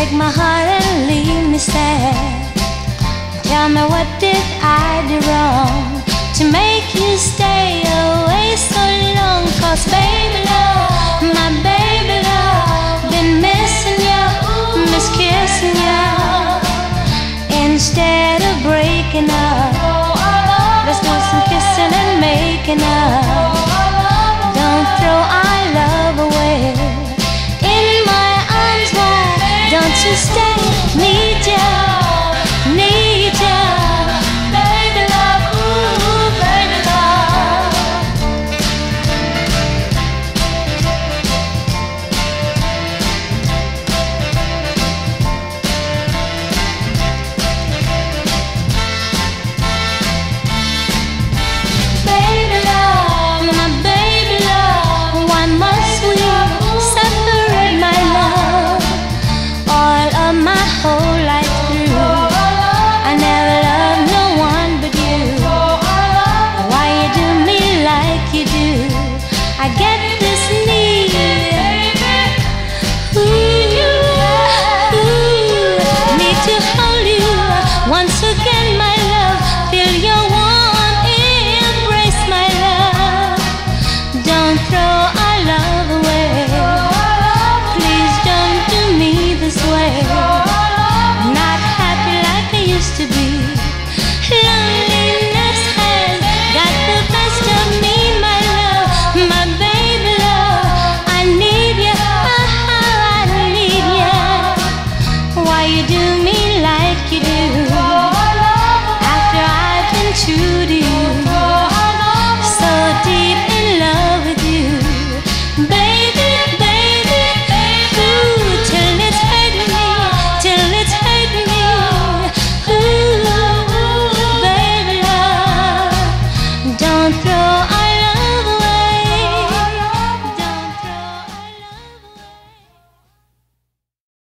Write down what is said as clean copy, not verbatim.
break my heart and leave me sad. Tell me, what did I do wrong to make you stay away so long? 'Cause baby love, my baby love, been missing you, miss kissing you. Instead of breaking up, let's do some kissing and making up. Don't throw our love away. In my arms, why don't you stay? Need you, need you, baby love, ooh, baby love. Baby love, my baby love, why must we separate, my love? All of my whole life through, I never loved no one but you. Why you do me like you do? I get